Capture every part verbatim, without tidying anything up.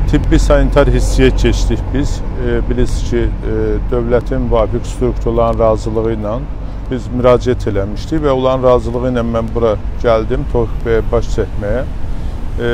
tibbi sanitar hissiyə keçdik biz. E, bilirsiniz ki, e, dövlətin müvafiq strukturların razılığı ilə biz müraciət eləmişdik və onların razılığı ilə mən bura gəldim Tofiq bəyə baş çəkməyə. E,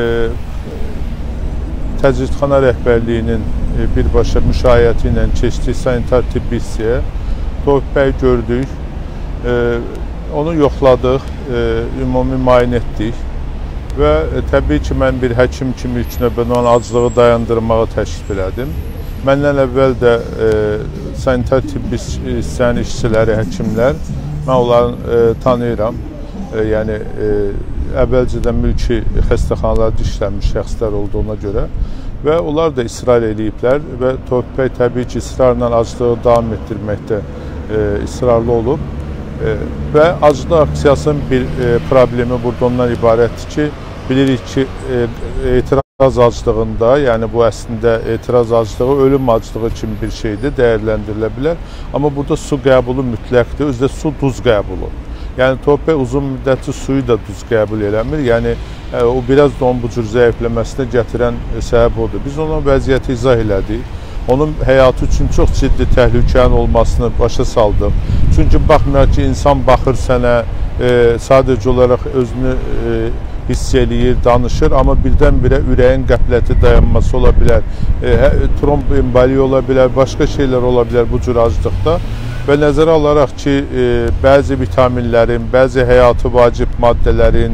Təcridxana rəhbərliyinin e, birbaşa müşayiəti ilə keçdik sanitar tibbi hissəyə. Tofiq bəyi gördük, e, onu yoxladıq, e, ümumi müayinə etdik. Və e, təbii ki, mən bir həkim kimi ilk növbədə onun acılığı dayandırmağı təklif elədim. Məndən əvvəl də e, sanitar tibbi hissənin işçiləri, həkimlər, mən onları e, tanıyıram. E, yəni, e, əvvəlcədən mülki xəstəxanalarda işləmiş şəxslər olduğuna görə və onlar da israr eləyiblər və Tofiq bəy təbii ki, israrla acılığı davam etdirməkdə e, israrlı olub. E, və acılıq aksiyasının bir e, problemi burada ondan ibarətdir ki, bilirik ki, e, etiraz acılığında, yəni bu əslində etiraz acılığı ölüm acılığı kimi bir şeydir, dəyərləndirilə bilər. Amma burada su qəbulu mütləqdir, özdə su duz qəbulu. Yəni Tofiq bəy uzun müddətli suyu da duz qəbul eləmir. Yəni e, o biraz da onun bu cür zəifləməsinə gətirən e, səbəb odur. Biz ona vəziyyəti izah elədik. Onun həyatı üçün çox ciddi təhlükənin olmasını başa saldıq. Çünki baxmayaraq ki, insan baxır sənə, e, sadəcə olaraq özünü e, hiss eləyir, danışır, amma birdən-birə ürəyin qəfləti dayanması ola bilər, e, tromb emboliya ola bilər, başqa şeylər ola bilər bu cür aclıqda. Və nəzərə alaraq ki, e, bəzi vitaminlərin, bəzi həyatı vacib maddələrin,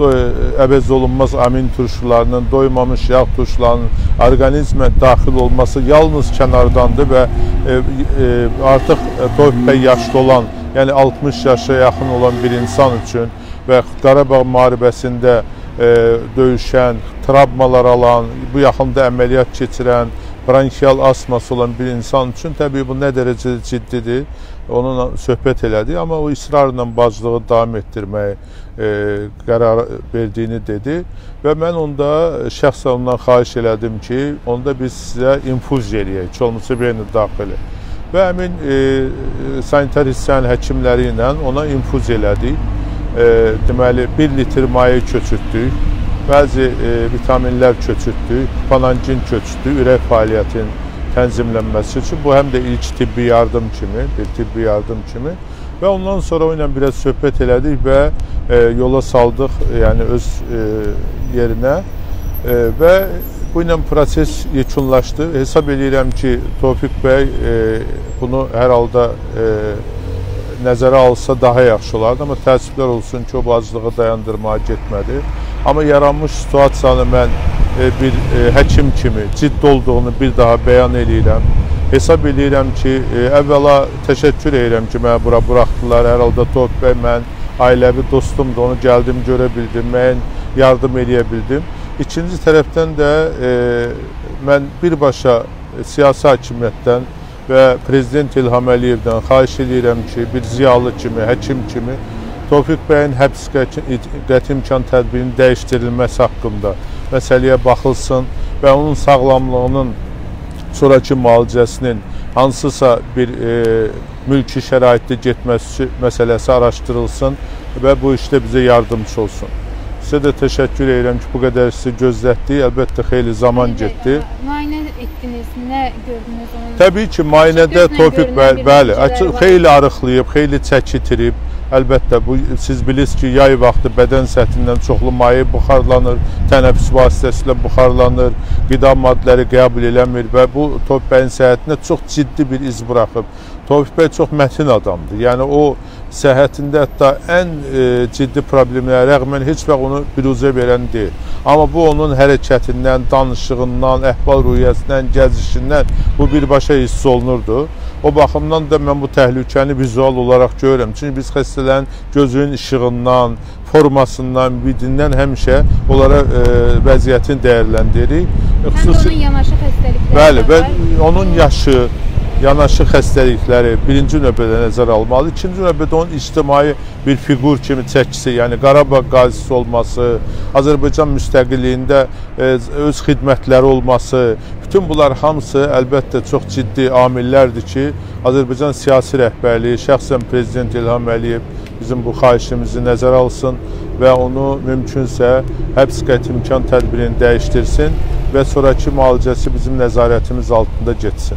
əvəz olunmaz amin turşularının, doymamış yağ turşularının orqanizmə daxil olması yalnız kənardandır və e, e, artıq Tofiq bəy yaşlı olan, yəni altmış yaşa yaxın olan bir insan üçün və Qarabağ müharibəsində e, döyüşən, travmalar alan, bu yaxında əməliyyat keçirən, bronkial asması olan bir insan üçün təbii bu nə dərəcədə ciddidir, onunla söhbət elədik, amma o israrla bacılığı davam etdirməyi e, qərar verdiyini dedi və mən onda şəxsən ondan xahiş elədim ki, onda biz sizə infuziya eləyək, heç olmasa beyni daxili. Və həmin e, sanitar hissənin həkimləri ilə ona infuziya elədik. E, deməli, bir litr maye köçürtdük, bəzi e, vitaminlər köçürtdük, panangin köçürtdük, ürək fəaliyyətinin tənzimlənməsi üçün. Bu həm də ilk tibbi yardım kimi, bir tibbi yardım kimi. Və ondan sonra o ilə biraz söhbət elədik və e, yola saldıq, yəni öz e, yerinə. E, və bu ilə proses yekunlaşdı. Hesab edirəm ki, Tofiq bəy e, bunu hər halda e, nəzərə alsa daha yaxşı olardı, amma təəssüflər olsun ki, o acılığı dayandırmağa getmədi. Amma yaranmış situasiyanı mən e, bir e, həkim kimi ciddi olduğunu bir daha bəyan edirəm. Hesab edirəm ki, e, əvvəla təşəkkür edirəm ki, mənə bura buraxdılar. Hər halda Tofiq bəy mən ailəvi dostumdur, onu gəldim, görə bildim, mən yardım edə bildim. İkinci tərəfdən də e, mən birbaşa e, siyasi hakimiyyətdən və Prezident İlham Əliyevdən xahiş edirəm ki, bir ziyalı kimi, həkim kimi Tofiq bəyin həbs qəti imkan tədbirinin dəyişdirilməsi haqqında məsələyə baxılsın və onun sağlamlığının sonraki müalicəsinin hansısa bir e, mülki şəraitdə getməsi məsələsi araşdırılsın və bu işdə bizə yardımcı olsun. Sizə də təşəkkür edirəm ki, bu qədər sizi gözlətdik. Əlbəttə, xeyli zaman getdi. Müayinə etdiniz, nə gördünüz? Təbii ki, müayinədə Tofiq bəy, bəli, xeyli arıqlayıb, xeyli çəkitirib. Əlbəttə, bu, siz bilirsiniz ki, yay vaxtı bədən səthindən çoxlu maye buxarlanır, tənəffüs vasitəsilə buxarlanır, qida maddeləri qəbul eləmir və bu Tofiq bəyin səhhətinə çox ciddi bir iz buraxıb. Tofiq bəy çox mətin adamdır. Yəni, o səhhətində hətta ən e, ciddi problemlərə rəğmən heç vaxt onu büruzə verən deyil. Amma bu onun hərəkətindən, danışığından, əhval-ruhiyyəsindən, gəzişindən bu birbaşa hiss olunurdu. O baxımdan da mən bu təhlükəni vizual olaraq görürəm. Çünki biz xəstələrin gözünün işığından, formasından, vidindən həmişə onlara e, vəziyyətini dəyərləndiririk. Həm də onun yanaşı xəstəlikləri bəli, və onun yaşı, yanaşı xəstəlikləri birinci növbədə nəzərə almalı. İkinci növbədə onun ictimai bir fiqur kimi çəkisi, yəni Qarabağ qazisi olması, Azərbaycan müstəqilliyində e, öz xidmətləri olması, bütün bunlar hamısı əlbəttə çox ciddi amillərdir ki, Azərbaycan siyasi rəhbərliyi, şəxsən Prezident İlham Əliyev bizim bu xahişimizi nəzərə alsın və onu mümkünsə həbs qəti imkan tədbirini dəyişdirsin və sonraki müalicəsi bizim nəzarətimiz altında getsin.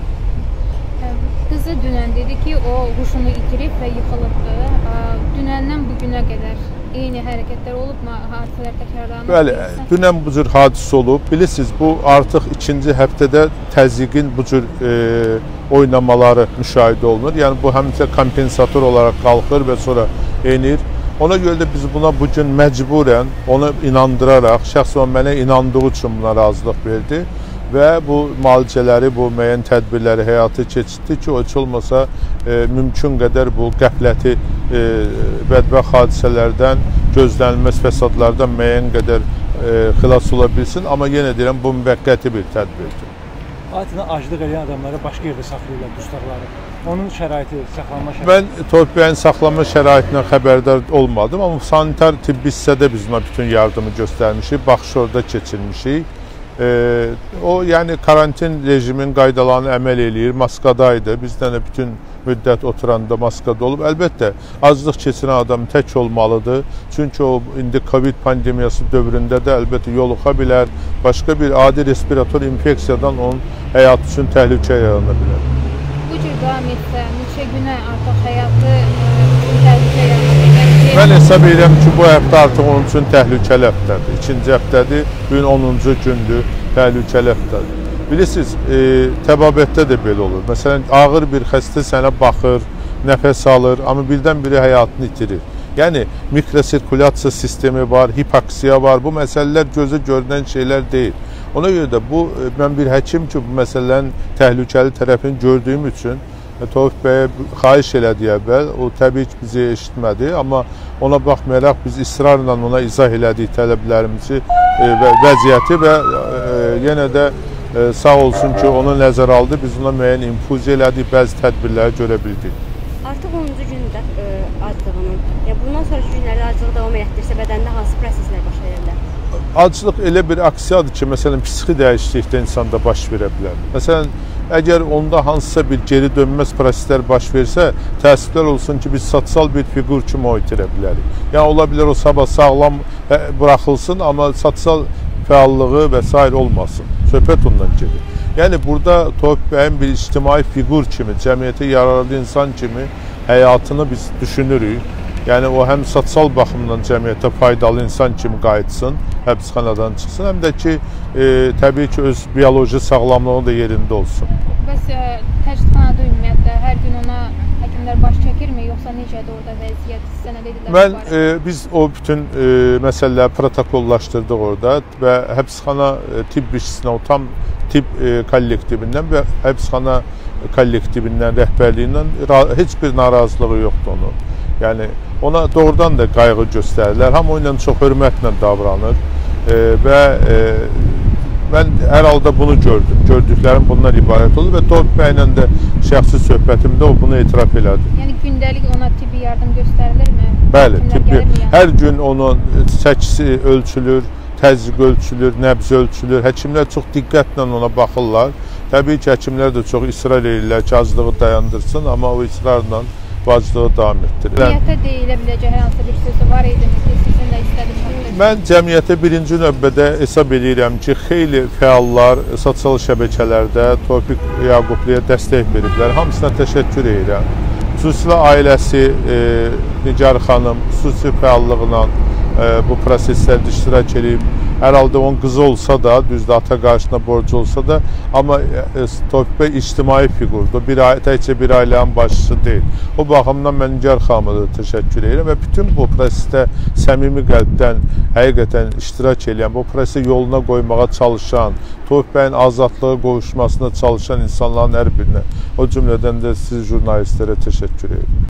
Qızı dünən dedi ki, o huşunu itirib və yıxılıbdı. Dünəndən bugünə qədər eyni hərəkətlər olubmu, hadisələr təkrarlanıb? Bəli, dünən bu cür hadisə olub. Bilirsiniz, bu artıq ikinci həftədə təzyiqin bu cür e, oynamaları müşahidə olunur. Yəni bu həmişə kompensator olaraq qalxır və sonra enir. Ona görə də biz buna bugün məcburən onu inandıraraq, şəxsən mənə inandığı üçün buna razılıq verdi və bu müalicələri, bu müəyyən tədbirləri həyata keçirdi ki, o heç olmasa e, mümkün qədər bu qəfləti e, bədbəxt hadisələrdən, gözlənilməz fəsadlardan müəyyən qədər e, xilas ola bilsin. Amma yenə deyirəm, bu müvəqqəti bir tədbirdir. Adətən aclıq edən adamları başqa yerdə saxlayırlar, dustaqları. Onun şəraiti, saxlanma şəraiti? Mən Tofiq bəyin saxlanma şəraitindən xəbərdar olmadım, amma sanitar tibbi hissədə biz ona bütün yardımı göstərmişik, baxış orada keçirmişik. Ee, o yəni karantin rejimin qaydalarına əməl eləyir, maskadaydı. Bizdən də bütün müddət oturanda maskada olub. Əlbəttə, aclıq keçirən adam tək olmalıdır. Çünki o indi Covid pandemiyası dövründə də əlbəttə yoluxa bilər. Başqa bir adi respirator infeksiyadan onun həyatı üçün təhlükə yarana bilər. Bu cür davam etsə, neçə günə artıq həyatı üçün təhlükə yarana bilər? Mən hesab edirəm ki, bu həftə artıq onun üçün təhlükəli həftədir. İkinci həftədir, bugün onuncu gündür, təhlükəli həftədir. Bilirsiniz, e, təbabətdə də belə olur. Məsələn, ağır bir xəstə sənə baxır, nəfəs alır, amma birdən-biri həyatını itirir. Yəni, mikrosirkulyasiya sistemi var, hipoksiya var. Bu məsələlər gözə görünən şeylər deyil. Ona görə də bu, mən bir həkim ki, bu məsələlərin təhlükəli tərəfini gördüyüm üçün Tofiq bəyə xahiş elədi əvvəl. O təbii ki, bizi eşitmədi, amma ona baxmayaraq biz israrla ona izah elədik tələblərimizi e, və vəziyyəti və e, yenə də e, sağ olsun ki, onu nəzər aldı. Biz ona müəyyən infuziya elədik, bəzi tədbirləri görə bildik. Artıq onuncu gündə e, aclığının, yəni bundan sonraki günlərdə aclığı davam etdirsə bədəndə hansı proseslər baş verirlər? Aclıq elə bir aksiyadır ki, məsələn, psixi dəyişiklikdə insanda baş verə bilər. Məsələn, əgər onda hansısa bir geri dönməz proseslər baş versə, təəssüflər olsun ki, biz sosial bir fiqur kimi o itirə bilərik. Yəni, ola bilər o sabah sağlam buraxılsın, amma sosial fəallığı və s. olmasın. Söhbət ondan gedir. Yəni, burada Tofiq bəyin bir ictimai fiqur kimi, cəmiyyətə yararlı insan kimi həyatını biz düşünürük. Yəni, o həm sosial baxımdan cəmiyyətə faydalı insan kimi qayıtsın, həbsxanadan çıxsın, həm də ki, e, təbii ki, öz bioloji sağlamlığı da yerində olsun. Bəs e, təcridxanada ümumiyyətlə hər gün ona həkimlər baş çəkirmi, yoxsa necədir orada vəziyyət, sizə nə dedilər? Mən, e, biz o bütün e, məsələləri protokollaşdırdıq orada və həbsxana e, tibb işçisinə, o tam tibb e, kollektivindən və həbsxana kollektivindən, rəhbərliyindən heç bir narazılığı yoxdur onun. Yəni, ona doğrudan da qayğı göstərirlər. Hamı o ilə çox hörmətlə davranır e, və e, mən hər halda bunu gördüm. Gördüklərim bundan ibarət olur və Tofiq bəylə də şəxsi söhbətimdə o bunu etiraf elədi. Yəni, gündəlik ona tibbi yardım göstərilirmi? Bəli, tibbi. Hər gün onun çəkisi ölçülür, təzyiq ölçülür, nəbz ölçülür. Həkimlər çox diqqətlə ona baxırlar. Təbii ki, həkimlər də çox israr edirlər ki, aclığı dayandırsın, amma o israrla aclığı davam etdirir. Cəmiyyətə deyilə biləcək hər hansı bir sözü var idi mi ki, sizin də istədiyiniz? Mən cəmiyyətə birinci növbədə hesab edirəm ki, xeyli fəallar sosial şəbəkələrdə Tofiq Yaqubluya dəstək veriblər. Hamısına təşəkkür edirəm. Xüsusilə ailəsi, e, Nigar xanım xüsusi fəallığına e, bu proseslərdə iştirak edib. Hər halda onun qızı olsa da, düzdür, ata qarşısında borcu olsa da, amma e, Tofiq bəy ictimai fiqurdur. Bir, təkcə bir ailənin başçısı deyil. O baxımdan mən Nigar xanıma da təşəkkür edirəm və bütün bu prosesdə səmimi qəlbdən həqiqətən iştirak edən, bu prosesi yoluna qoymağa çalışan, Tofiq bəyin azadlığa qovuşmasına çalışan insanların hər birinə, o cümlədən də siz jurnalistlərə təşəkkür edirəm.